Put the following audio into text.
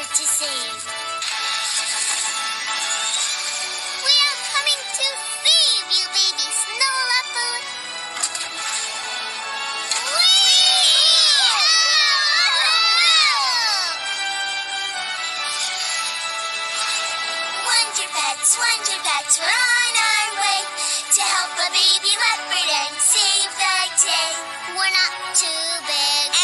here to save. We are coming to save you, baby snow leopard. Wonder Pets, we're on our way to help a baby leopard and save the day. We're not too big